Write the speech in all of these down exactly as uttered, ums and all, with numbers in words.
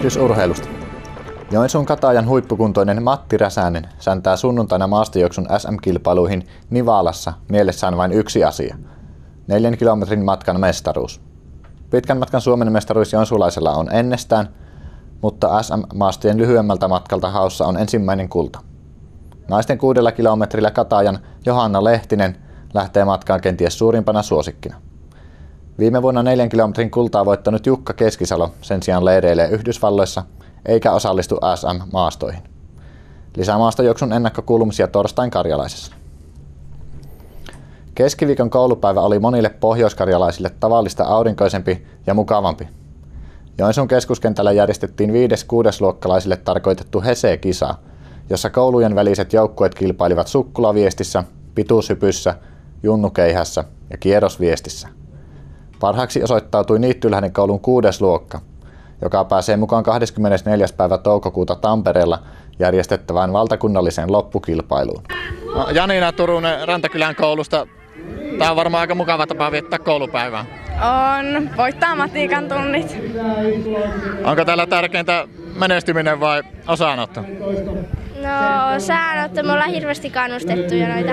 Esitysurheilusta. Joensuun Katajan huippukuntoinen Matti Räsänen säntää sunnuntaina maastojuoksun S M-kilpailuihin Nivalassa mielessään vain yksi asia. Neljän kilometrin matkan mestaruus. Pitkän matkan Suomen mestaruus joensuulaisella on ennestään, mutta S M-maastojen lyhyemmältä matkalta haussa on ensimmäinen kulta. Naisten kuudella kilometrillä Katajan Johanna Lehtinen lähtee matkaan kenties suurimpana suosikkina. Viime vuonna neljän kilometrin kultaa voittanut Jukka Keskisalo sen sijaan leireilee Yhdysvalloissa eikä osallistu S M-maastoihin. Lisää maastojuoksun ennakkokuulumisia torstain Karjalaisessa. Keskiviikon koulupäivä oli monille pohjoiskarjalaisille tavallista aurinkoisempi ja mukavampi. Joensuun keskuskentällä järjestettiin viides-kuudesluokkalaisille tarkoitettu Hese-kisa, jossa koulujen väliset joukkueet kilpailivat sukkulaviestissä, pituushypyssä, junnukeihässä ja kierrosviestissä. Parhaaksi osoittautui Niittylähden koulun kuudes luokka, joka pääsee mukaan kahdeskymmenesneljäs päivä toukokuuta Tampereella järjestettävään valtakunnalliseen loppukilpailuun. No, Janina Turunen Rantakylän koulusta. Tämä on varmaan aika mukava tapa viettää koulupäivää. On. Voittaa matikan tunnit. Onko täällä tärkeintä menestyminen vai osaanotto? No osaanotto. Me ollaan hirveästi kannustettu jo noita.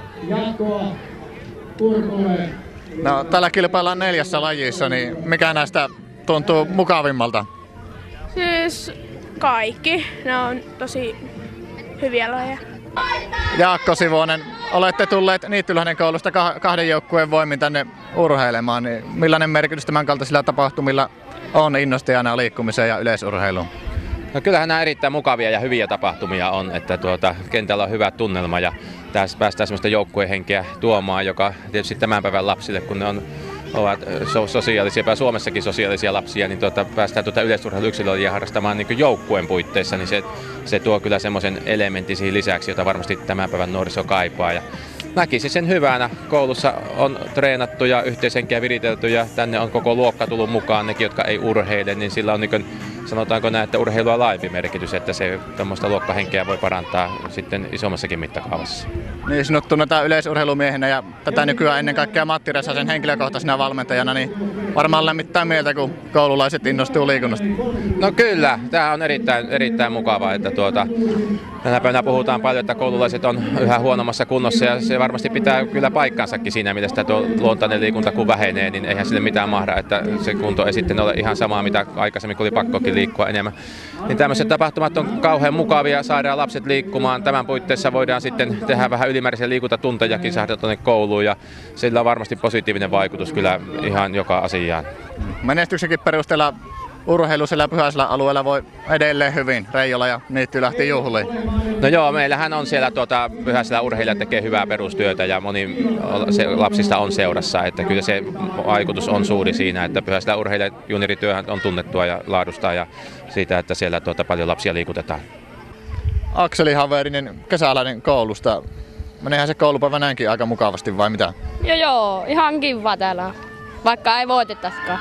No, täällä kilpaillaan neljässä lajissa, niin mikä näistä tuntuu mukavimmalta? Siis kaikki. Ne on tosi hyviä lajeja. Jaakko Sivonen, olette tulleet Niittylähden koulusta kahden joukkueen voimin tänne urheilemaan. Niin millainen merkitys tämän kaltaisilla tapahtumilla on innostajana liikkumiseen ja yleisurheiluun? No kyllähän nämä erittäin mukavia ja hyviä tapahtumia on, että tuota, kentällä on hyvä tunnelma ja tässä päästään sellaista joukkuehenkeä tuomaan, joka tietysti tämän päivän lapsille, kun ne on, ovat sosiaalisia, Suomessakin sosiaalisia lapsia, niin tuota, päästään tuota yleisurheiluyksilöitä harrastamaan niin joukkueen puitteissa, niin se, se tuo kyllä semmoisen elementin siihen lisäksi, jota varmasti tämän päivän nuoriso kaipaa. Ja näkisin sen hyvänä. Koulussa on treenattu ja yhteishenkeä viritelty ja tänne on koko luokka tullut mukaan, nekin jotka ei urheile, niin sillä on niin kuin, sanotaanko näin, että urheilua laajempi merkitys, että se tämmöistä luokkahenkeä voi parantaa sitten isommassakin mittakaavassa. Niin sinut tunnetaan yleisurheilumiehenä ja tätä nykyään ennen kaikkea Matti Räsäsen henkilökohtaisena valmentajana, niin varmaan lämmittää mieltä, kun koululaiset innostuu liikunnasta. No kyllä, tämä on erittäin, erittäin mukavaa, että tuota, tänä päivänä puhutaan paljon, että koululaiset on yhä huonommassa kunnossa ja se varmasti pitää kyllä paikkansakin siinä mielessä, että tuo luontainen liikunta kun vähenee, niin eihän sille mitään mahda, että se kunto ei sitten ole ihan samaa, mitä aikaisemmin kun oli pakkokin liikkua enemmän. Niin tämmöiset tapahtumat on kauhean mukavia, saadaan lapset liikkumaan. Tämän puitteissa voidaan sitten tehdä vähän ylimääräisiä liikuntatuntejakin saada tuonne kouluun ja sillä on varmasti positiivinen vaikutus kyllä ihan joka asiaan. Menestyksenkin perusteella urheilu siellä Pyhäselän alueella voi edelleen hyvin. Reijola ja Niitty lähti juhliin. No joo, meillähän on siellä tuota, Pyhäselän urheilijat tekee hyvää perustyötä ja moni se, lapsista on seurassa, että kyllä se vaikutus on suuri siinä, että Pyhäselän urheilijat juniorityöhän on tunnettua ja laadustaa ja siitä, että siellä tuota, paljon lapsia liikutetaan. Akseli Haverinen kesäläinen koulusta. Meneehän se koulupäivä näinkin aika mukavasti vai mitä? Joo joo, ihan kiva täällä. Vaikka ei voitettaisikaan.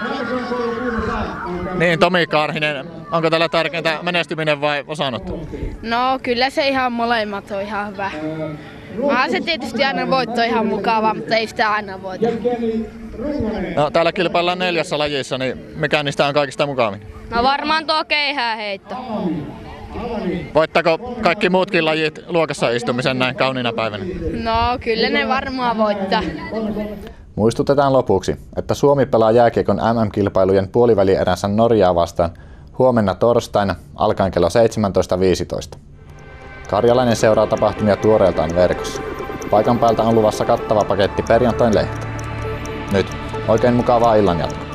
Niin, Tomi Karhinen, onko täällä tärkeintä menestyminen vai osaanotto? No kyllä se ihan molemmat on ihan hyvä. Onhan se tietysti aina voitto ihan mukavaa, mutta ei sitä aina voita. No, täällä kilpaillaan neljässä lajissa, niin mikä niistä on kaikista mukavin? No varmaan tuo keihääheitto. Voittako kaikki muutkin lajit luokassa istumisen näin kauniina päivänä? No kyllä ne varmaan voittaa. Muistutetaan lopuksi, että Suomi pelaa jääkiekon M M-kilpailujen puolivälieränsä Norjaa vastaan huomenna torstaina alkaen kello seitsemäntoista viisitoista. Karjalainen seuraa tapahtumia tuoreeltaan verkossa. Paikan päältä on luvassa kattava paketti perjantain lehti. Nyt oikein mukavaa illanjatkoa.